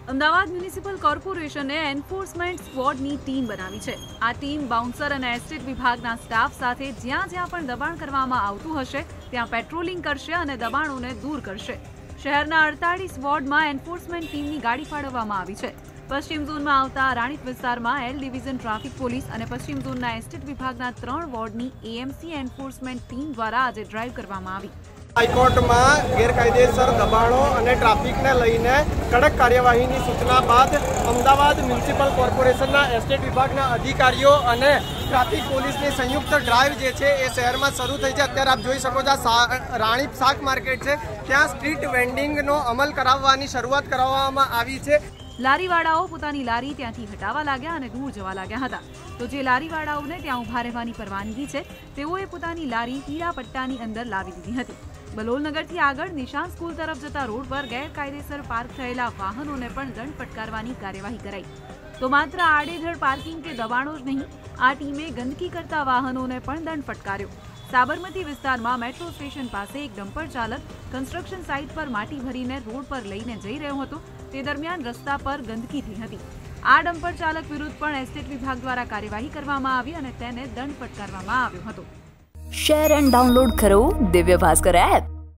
Ahmedabad municipal કોર્પોરેશને enforcement સ્ક્વોડની team બનાવી છે। આ ટીમ બાઉન્સર અને એસ્ટેટ વિભાગના સ્ટાફ સાથે જ્યાં પણ દબાણ કરવામાં આવતું હશે ત્યાં પેટ્રોલિંગ કરશે અને દબાણોને દૂર કરશે। શહેરના 48 વોર્ડમાં એન્ફોર્સમેન્ટ ટીમની ગાડી ફાળવવામાં આવી છે। પશ્ચિમ ઝોનમાં આવતા રાણીપ વિસ્તારમાં એલ ડિવિઝન ટ્રાફિક પોલીસ અને પશ્ચિમ ઝોનના એસ્ટેટ વિભાગના 3 વોર્ડની એએમસી એન્ફોર્સમેન્ટ ટીમ દ્વારા આજે ડ્રાઈવ કરવામાં આવી। હાઈકોર્ટમાં ગેરકાયદેસર દબાણો અને ટ્રાફિકને લઈને કડક કાર્યવાહીની સૂચના બાદ અમદાવાદ મ્યુનિસિપલ કોર્પોરેશનના એસ્ટેટ વિભાગના અધિકારીઓ અને ટ્રાફિક પોલીસની સંયુક્ત ડ્રાઈવ જે છે એ શહેરમાં શરૂ થઈ છે। અત્યારે આપ જોઈ શકો છો રાણીપ શાક માર્કેટ છે, ત્યાં સ્ટ્રીટ વેન્ડિંગનો અમલ કરાવવાની શરૂઆત કરવામાં આવી છે। લારીવાળાઓ પોતાની લારી ત્યાંથી હટાવવા લાગ્યા અને દૂર જવા લાગ્યા હતા। તો જે લારીવાળાઓને ત્યાં ઊભા રહેવાની પરવાનગી છે તેઓએ પોતાની લારી પીળા પટ્ટાની અંદર લાવી દીધી હતી। બલોલનગરથી આગળ નિશાન સ્કૂલ તરફ જતા રોડ પર ગેરકાયદેસર પાર્ક થયેલા વાહનોને પણ દંડ ફટકારવાની કાર્યવાહી કરાઈ। તો માત્ર આડેધડ પાર્કિંગ કે દબાણો જ નહીં, આ ટીમે ગંદકી કરતા વાહનોને પણ દંડ ફટકાર્યો। સાબરમતી વિસ્તારમાં મેટ્રો સ્ટેશન પાસે એક ડમ્પર ચાલક કન્સ્ટ્રક્શન સાઇટ પર માટી ભરીને રોડ પર લઈને જઈ રહ્યો હતો। તે દરમિયાન રસ્તા પર ગંદકી થઈ હતી। આ ડમ્પર ચાલક વિરુદ્ધ પણ એસ્ટેટ વિભાગ દ્વારા કાર્યવાહી કરવામાં આવી અને તેને દંડ ફટકારવામાં આવ્યો હતો। શેર એન્ડ ડાઉનલોડ કરો દિવ્ય ભાસ્કર એપ।